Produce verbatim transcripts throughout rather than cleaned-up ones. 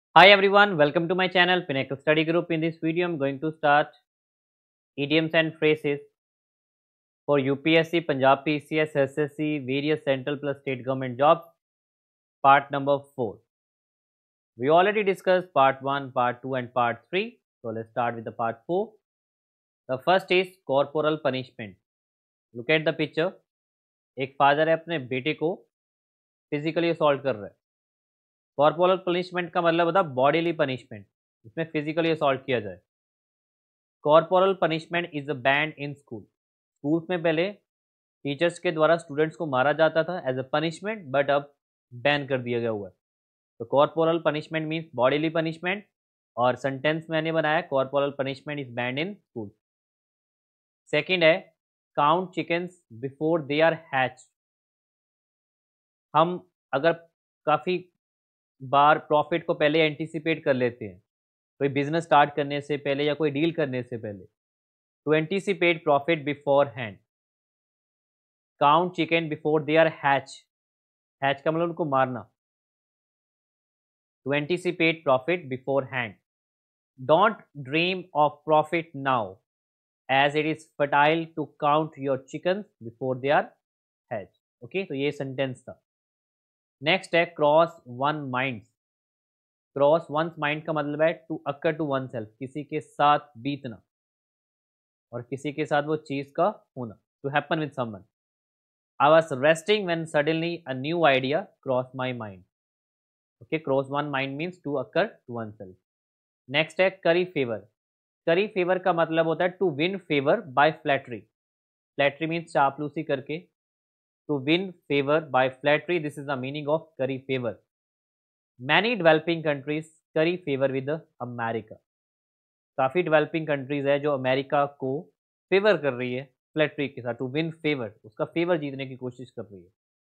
Hi everyone, welcome to my channel Pinnacle Study Group. In this video, I'm going to start idioms and phrases for U P S C, Punjab P C S, S S C, various central plus state government jobs, part number four. We already discussed part one, part two and part three. So let's start with the part four. The first is corporal punishment. Look at the picture. एक father है अपने बेटे को physically assault कर रहा है. Corporal punishment का मतलब होता है बॉडीली पनिशमेंट, इसमें फिजिकली असॉल्ट किया जाए. Corporal punishment is a banned in school. Schools में पहले टीचर्स के द्वारा स्टूडेंट्स को मारा जाता था एज अ पनिशमेंट, बट अब बैन कर दिया गया हुआ है. तो corporal punishment means bodily punishment, और सेंटेंस मैंने बनाया corporal punishment is banned in school. Second है count chickens before they are hatch. हम अगर काफ़ी बार प्रॉफिट को पहले एंटिसिपेट कर लेते हैं, कोई बिजनेस स्टार्ट करने से पहले या कोई डील करने से पहले, to anticipate profit beforehand. Count chicken before they are hatch. Hatch का मतलब उनको मारना. To anticipate profit beforehand. Don't dream of profit now as it is fertile to count your chicken before they are hatch. Okay, तो ये sentence था. Next है cross one mind. Cross one mind का मतलब है to occur to oneself, किसी के साथ बीतना और किसी के साथ वो चीज़ का होना. To happen with someone. I was resting when suddenly a new idea cross my mind. Okay, cross one mind means to occur to oneself. Next है करी फेवर. करी फेवर का मतलब होता है to win favour by flattery. Flattery means चापलूसी करके. To win favour by flattery, this is the meaning of curry favour. Many developing countries curry favour with America. काफ़ी developing countries है जो America को फेवर कर रही है फ्लैटरी के साथ. टू विन फेवर, उसका फेवर जीतने की कोशिश कर रही है.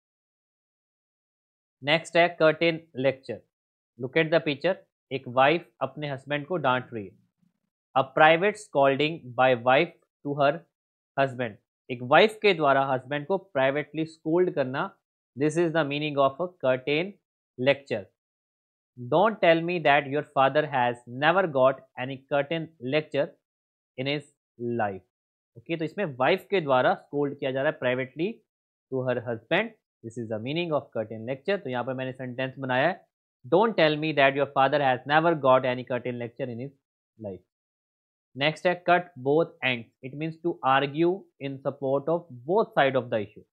नेक्स्ट है curtain lecture. Look at the picture. एक वाइफ अपने हस्बैंड को डांट रही है. A private scolding by wife to her husband. एक वाइफ के द्वारा हस्बैंड को प्राइवेटली स्कोल्ड करना, this is the meaning of a curtain lecture. Don't tell me that your father has never got any curtain lecture in his life. Okay, तो इसमें wife के द्वारा scold किया जा रहा है privately to her husband. This is the meaning of curtain lecture. तो यहाँ पर मैंने सेंटेंस बनाया है don't tell me that your father has never got any curtain lecture in his life. Next है cut both ends. It means to argue in support of both side of the issue.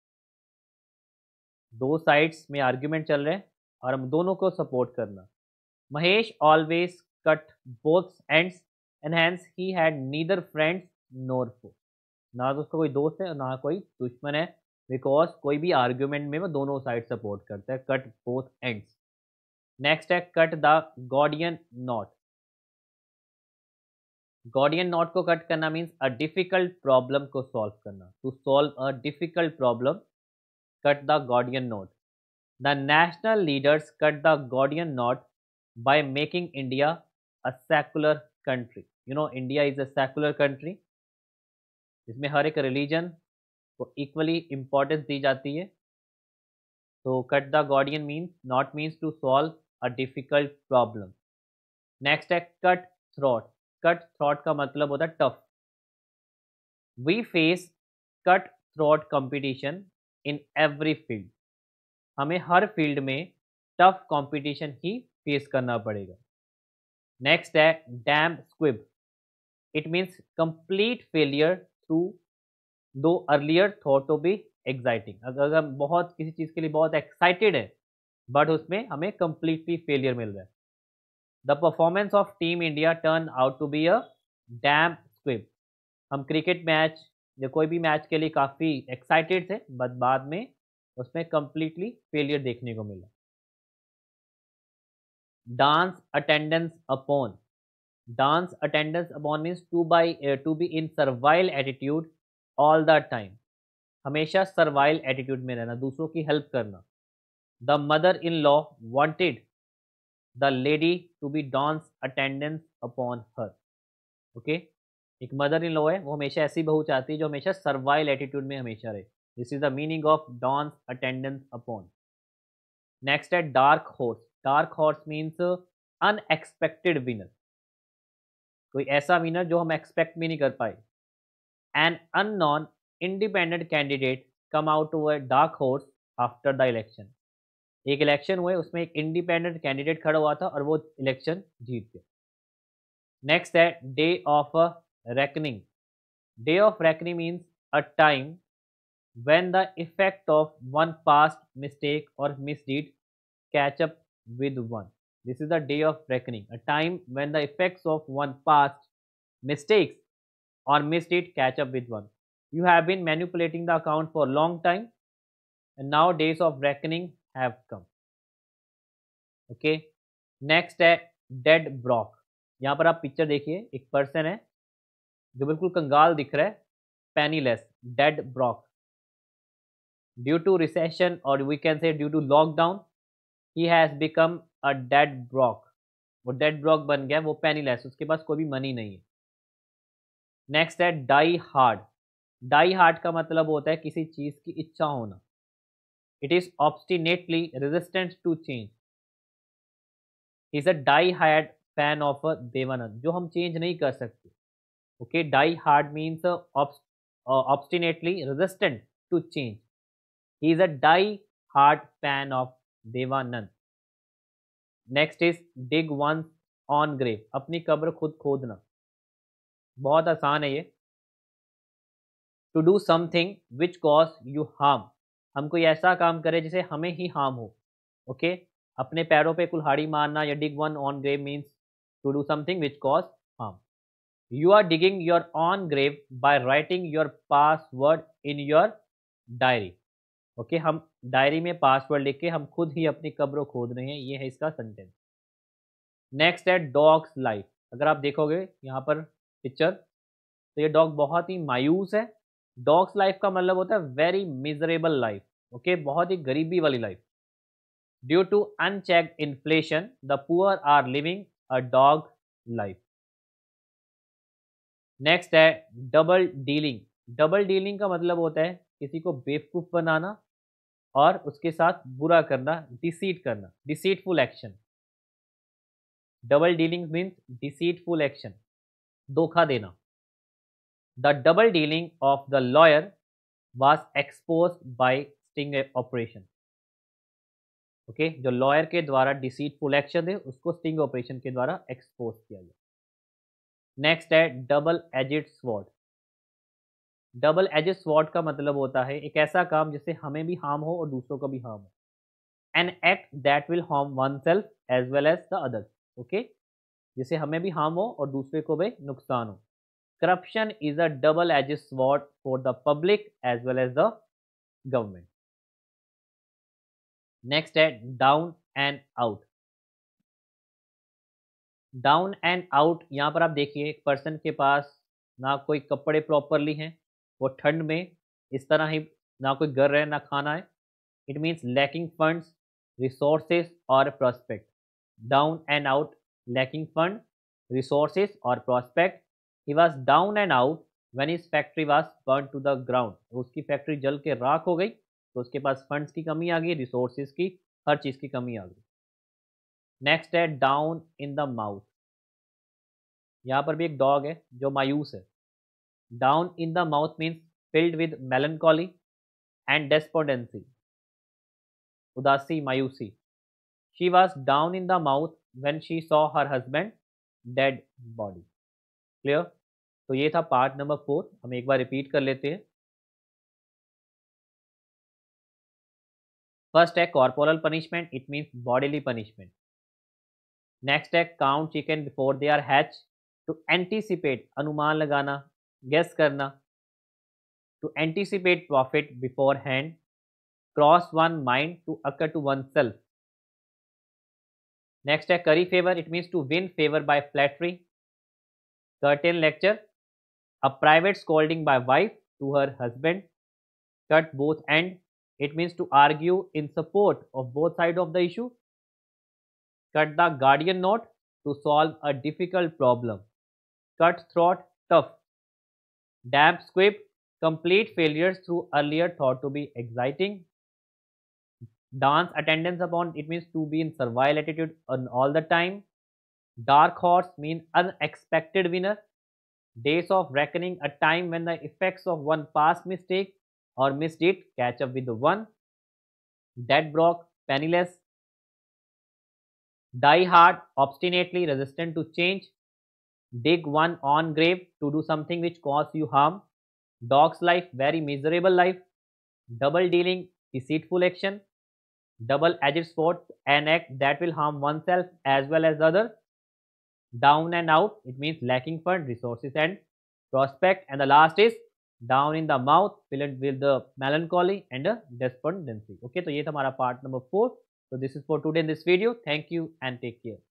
दो sides में argument चल रहे हैं और हम दोनों को सपोर्ट करना. Mahesh always cut both ends and hence he had neither friends nor foe. ना तो उसका कोई दोस्त है और ना कोई दुश्मन है, बिकॉज कोई भी आर्ग्यूमेंट में वो दोनों साइड सपोर्ट करता है. Cut both ends. नेक्स्ट है cut the Gordian knot. Gordian knot को कट करना मीन्स अ डिफिकल्ट प्रॉब्लम को सॉल्व करना. To solve a difficult problem, cut the Gordian knot. The national leaders cut the Gordian knot by making India a secular country. You know, India is a secular country. इसमें हर एक religion को equally importance दी जाती है. तो cut the Gordian means knot means to solve a difficult problem. Next है cut throat. Cut throat का मतलब होता है tough. We face cut throat competition in every field. हमें हर फील्ड में टफ कंपटीशन ही फेस करना पड़ेगा. नेक्स्ट है damp squib. It means complete failure through though earlier thought to be exciting. अगर हम बहुत किसी चीज़ के लिए बहुत एक्साइटेड है बट उसमें हमें कंप्लीटली फेलियर मिल रहा है. The performance of team India turn out to be a damp squib. हम क्रिकेट मैच या कोई भी मैच के लिए काफ़ी एक्साइटेड थे बट बाद में उसमें कंप्लीटली फेलियर देखने को मिला. Dance attendance upon. Dance attendance upon means to by to be in servile attitude all the time. हमेशा सर्वाइल एटीट्यूड में रहना, दूसरों की हेल्प करना. The mother in law wanted the lady to be dance attendance upon her. Okay, एक mother in law है, वो हमेशा ऐसी बहू चाहती है जो हमेशा सर्वाइल एटीट्यूड में हमेशा रहे. This is the meaning of dance attendance upon. Next है dark horse. Dark horse means unexpected winner, कोई ऐसा विनर जो हम एक्सपेक्ट भी नहीं कर पाए। An unknown independent candidate come out to a dark horse after the election. एक इलेक्शन हुए, उसमें एक इंडिपेंडेंट कैंडिडेट खड़ा हुआ था और वो इलेक्शन जीत गया। नेक्स्ट है day of reckoning. Day of reckoning means a time when the effect of one past mistake or misdeed catch up with one. This is the day of reckoning, a time when the effects of one past mistakes or misdeed catch up with one. You have been manipulating the account for a long time and now days of reckoning have come. Okay. Next है dead broke. यहाँ पर आप picture देखिए, एक person है जो बिल्कुल कंगाल दिख रहा है, penniless, dead broke. Due to recession और we can say due to lockdown he has become a dead broke. वो डेड ब्रॉक बन गया, वो पेनीलेस, उसके पास कोई भी मनी नहीं है। नेक्स्ट है डाई हार्ड। डाई हार्ड का मतलब होता है किसी चीज़ की इच्छा होना। It is obstinately resistant to change. He is a die hard fan of Devanand, जो हम चेंज नहीं कर सकते। Okay, die hard means obstinately resistant to change. He is a die hard fan of Devanand. Next is dig one own grave. अपनी कब्र खुद खोदना, बहुत आसान है ये। To do something which cause you harm. हम कोई ऐसा काम करें जिसे हमें ही हार्म हो। Okay okay? अपने पैरों पे कुल्हाड़ी मारना या dig one own grave means to do something which cause harm. You are digging your own grave by writing your password in your diary. Okay, हम डायरी में पासवर्ड लिख के हम खुद ही अपनी कब्र खोद रहे हैं, ये है इसका सेंटेंस। नेक्स्ट है डॉग्स लाइफ। अगर आप देखोगे यहाँ पर पिक्चर, तो ये डॉग बहुत ही मायूस है। डॉग्स लाइफ का मतलब होता है वेरी मिजरेबल लाइफ। ओके, बहुत ही गरीबी वाली life. Due to unchecked inflation the poor are living a dog life. Next है डबल डीलिंग। डबल डीलिंग का मतलब होता है किसी को बेवकूफ़ बनाना और उसके साथ बुरा करना, डिसीट करना, deceitful action. Double dealing means deceitful action, धोखा देना। The double dealing of the lawyer was exposed by sting operation. Okay, जो लॉयर के द्वारा डिसीटफुल एक्शन थे उसको स्टिंग ऑपरेशन के द्वारा एक्सपोज किया गया। नेक्स्ट है double edged sword. Double edged sword का मतलब होता है एक ऐसा काम जिससे हमें भी हार्म हो और दूसरों को भी हार्म हो। An act that will harm oneself as well as the others. Okay, जिससे हमें भी हार्म हो और दूसरे को भी नुकसान हो। Corruption is a double edged sword for the public as well as the government. Next है down and out. Down and out, यहाँ पर आप देखिए एक पर्सन के पास ना कोई कपड़े प्रॉपरली हैं, वो ठंड में इस तरह ही, ना कोई घर है ना खाना है। It means lacking funds, resources और prospect. Down and out, lacking fund, resources और prospect. He was down and out when his factory was burn to the ground. उसकी फैक्ट्री जल के राख हो गई, तो उसके पास फंड्स की कमी आ गई, रिसोर्सेज की, हर चीज़ की कमी आ गई। नेक्स्ट है डाउन इन द माउथ। यहाँ पर भी एक डॉग है जो मायूस है। Down in the mouth means filled with melancholy and despondency, उदासी, मायूसी। She was down in the mouth when she saw her husband dead body. Clear? तो ये था पार्ट नंबर फोर। हम एक बार रिपीट कर लेते हैं। फर्स्ट है corporal punishment, it means bodily punishment. Next है count chicken before they are hatch, to anticipate, अनुमान लगाना, गेस करना। To anticipate profit beforehand, cross one mind to occur to oneself. Next है curry favour, it means to win favour by flattery. Curtain lecture, a private scolding by wife to her husband. Cut both end, it means to argue in support of both sides of the issue. Cut the guardian knot, to solve a difficult problem. Cut throat, tough. Damp squib, complete failures through earlier thought to be exciting. Dance attendance upon, it means to be in servile attitude on all the time. Dark horse mean unexpected winner. Days of reckoning, a time when the effects of one past mistake or misdeed catch up with the one. Dead broke, penniless. Die hard, obstinately resistant to change. Dig one on grave to do something which cause you harm. Dog's life, very miserable life. Double dealing, deceitful action. Double edged sword, an act that will harm oneself as well as the other. Down and out, it means lacking fund, resources and prospect. And the last is down in the mouth, filled with the melancholy and a despondency. Okay, so ये था हमारा part number four. So this is for today in this video. Thank you and take care.